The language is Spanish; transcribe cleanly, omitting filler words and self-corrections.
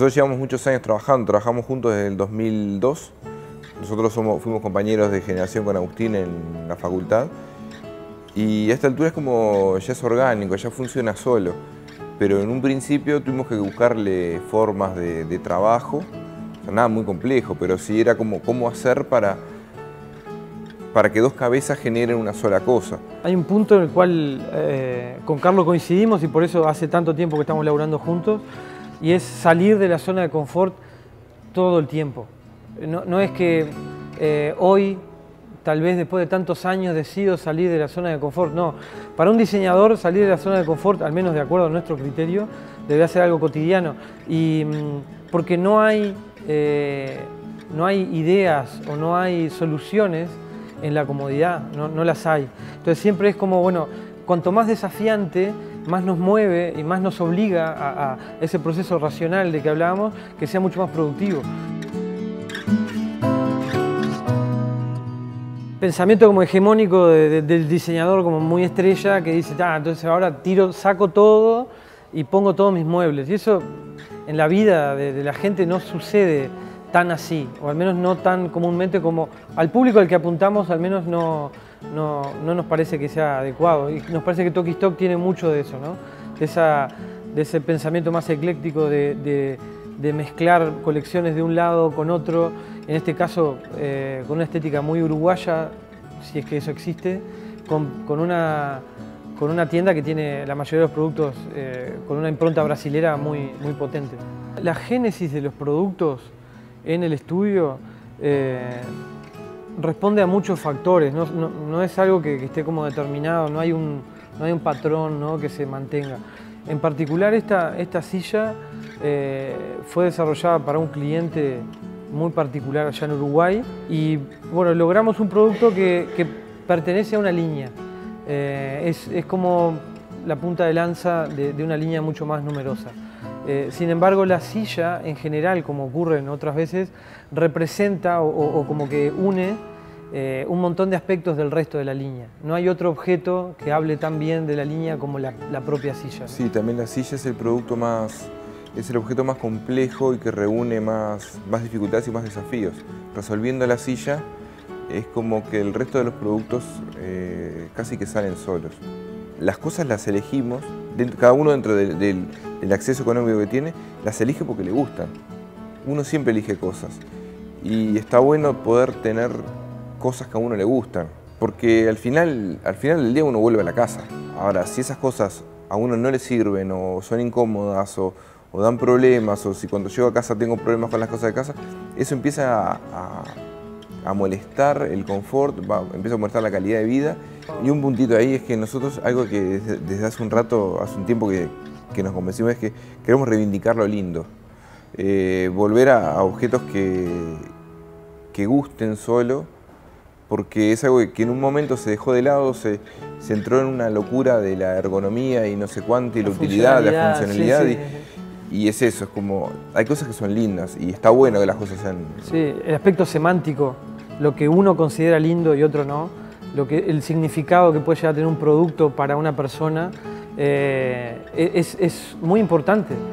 Nosotros llevamos muchos años trabajamos juntos desde el 2002. Nosotros fuimos compañeros de generación con Agustín en la facultad. Y a esta altura es como, ya es orgánico, ya funciona solo. Pero en un principio tuvimos que buscarle formas de trabajo. O sea, nada muy complejo, pero sí era como cómo hacer para que dos cabezas generen una sola cosa. Hay un punto en el cual con Carlos coincidimos y por eso hace tanto tiempo que estamos laburando juntos, y es salir de la zona de confort todo el tiempo. No es que hoy, tal vez después de tantos años, decido salir de la zona de confort. No, para un diseñador salir de la zona de confort, al menos de acuerdo a nuestro criterio, debe ser algo cotidiano. Y porque no hay ideas o no hay soluciones en la comodidad, no las hay. Entonces siempre es como, bueno, cuanto más desafiante, más nos mueve y más nos obliga a ese proceso racional de que hablábamos, que sea mucho más productivo. Pensamiento como hegemónico del diseñador como muy estrella, que dice, entonces ahora saco todo y pongo todos mis muebles. Y eso en la vida de la gente no sucede tan así, o al menos no tan comúnmente como al público al que apuntamos, al menos no nos parece que sea adecuado. Y nos parece que Toki Stock tiene mucho de eso, ¿no? De ese pensamiento más ecléctico de mezclar colecciones de un lado con otro, en este caso con una estética muy uruguaya, si es que eso existe, con una tienda que tiene la mayoría de los productos con una impronta brasilera muy potente. La génesis de los productos en el estudio responde a muchos factores, no es algo que esté como determinado, no hay un patrón, ¿no?, que se mantenga. En particular esta silla fue desarrollada para un cliente muy particular allá en Uruguay y bueno, logramos un producto que pertenece a una línea. Es como la punta de lanza de una línea mucho más numerosa. Sin embargo, la silla en general, como ocurre en otras veces, representa o como que une un montón de aspectos del resto de la línea. No hay otro objeto que hable tan bien de la línea como la propia silla, ¿no? Sí, también la silla es el objeto más complejo y que reúne más dificultades y más desafíos. Resolviendo la silla es como que el resto de los productos casi que salen solos. Las cosas las elegimos, cada uno dentro del acceso económico que tiene, las elige porque le gustan. Uno siempre elige cosas y está bueno poder tener cosas que a uno le gustan, porque al final del día uno vuelve a la casa. Ahora, si esas cosas a uno no le sirven o son incómodas o dan problemas, o si cuando llego a casa tengo problemas con las cosas de casa, eso empieza a molestar el confort, empieza a molestar la calidad de vida. Y un puntito ahí es que nosotros, algo que desde hace un tiempo que nos convencimos, es que queremos reivindicar lo lindo. Volver a objetos que gusten solo, porque es algo que en un momento se dejó de lado, se entró en una locura de la ergonomía y no sé cuánto, y la utilidad, la funcionalidad. Sí. Y es eso, es como, hay cosas que son lindas y está bueno que las cosas sean... Sí, el aspecto semántico, lo que uno considera lindo y otro no, el significado que puede llegar a tener un producto para una persona es muy importante.